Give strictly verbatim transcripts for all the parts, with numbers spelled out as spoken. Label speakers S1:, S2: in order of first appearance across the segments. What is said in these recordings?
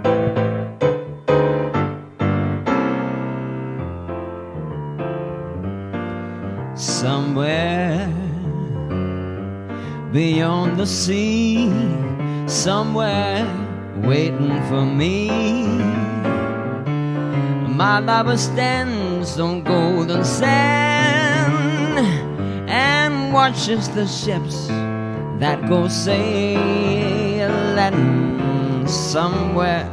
S1: Somewhere beyond the sea, somewhere waiting for me, my lover stands on golden sand and watches the ships that go sailing. Somewhere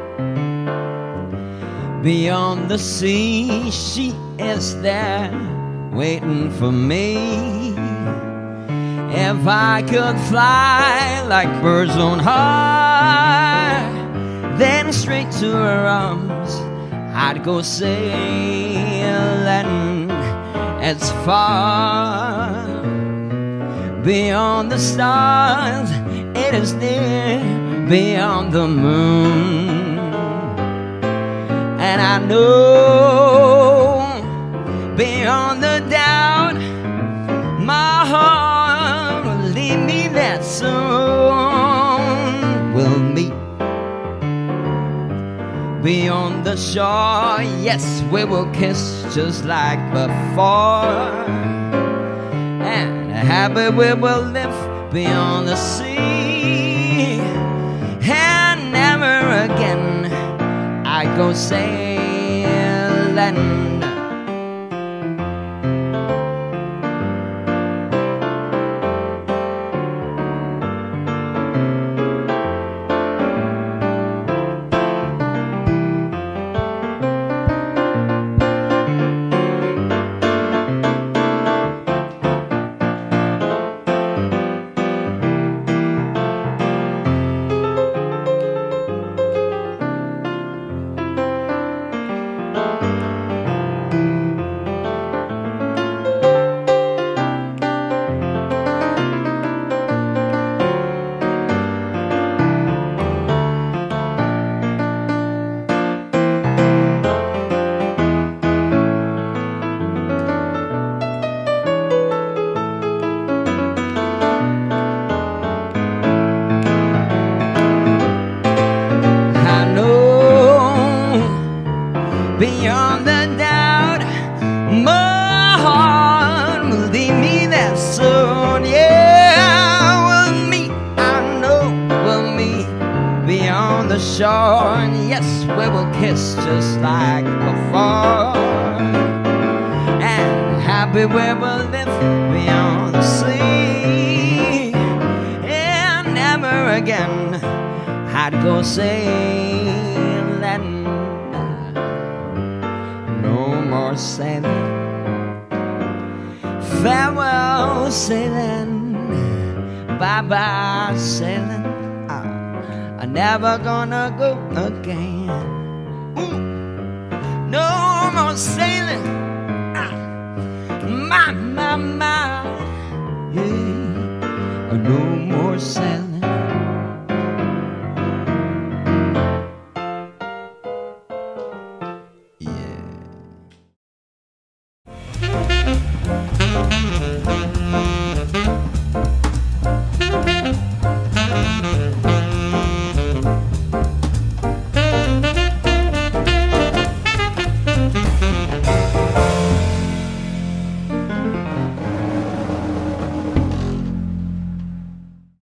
S1: beyond the sea, she is there waiting for me. If I could fly like birds on high, then straight to her arms I'd go sailing. It's far beyond the stars, it is near beyond the moon, and I know beyond the doubt my heart will lead me there soon. We'll meet beyond the shore, yes, we will kiss just like before, and happy we will live beyond the sea, and never again I go sailing. Beyond the doubt, my heart will lead me there soon. Yeah, we'll meet, I know we'll meet beyond the shore, and yes, we will kiss just like before, and happy we will live beyond the sea, and never again I'd go sailing. No more sailing, farewell sailing, bye-bye sailing, I'm never gonna go again. Ooh. No more sailing, my, my, my, yeah. No more sailing.